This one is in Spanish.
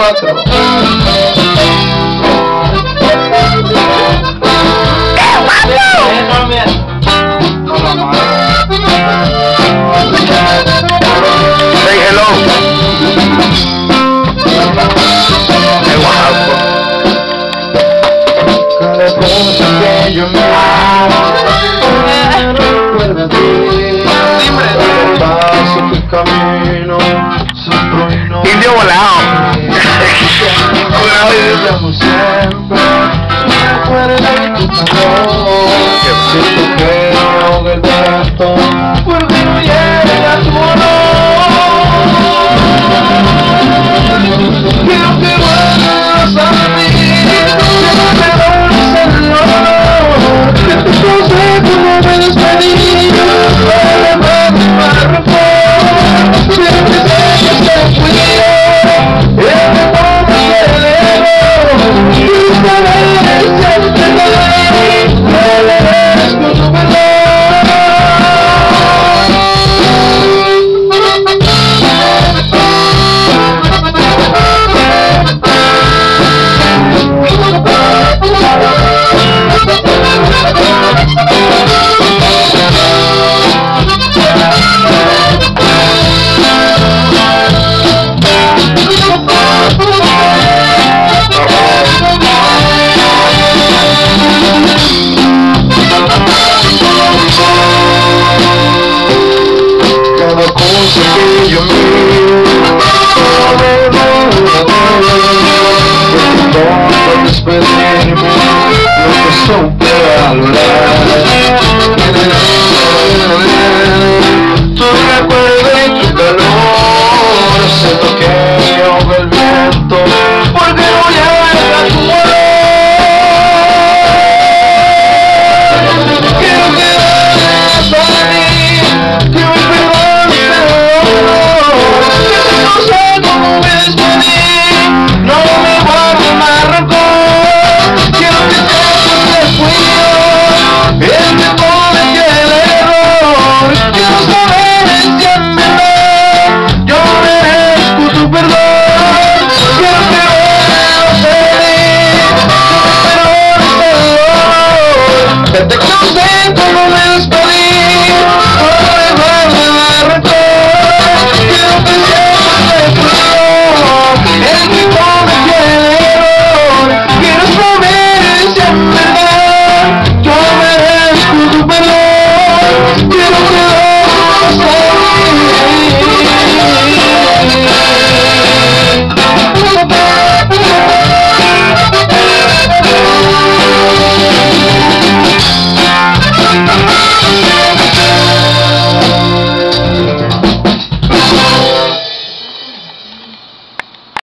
4. Say hello. Hey, guapo. Cada cosa que yo me hago, recuerda a ti. Paso tu camino, sufro y no. Indio volado. Volamos siempre, recuerda tu calor. Siento que me ahoga el viento, porque no llega tu olor. Quiero que vuelvas a mí, que me perdones el dolor, que tu consejo no me despedí, para más siempre sé que te fui yo, el amor que debo, y esta vez siempre te agradezco tu perdón. Cada cosa que yo miro, despedirme, lo que supe valorar.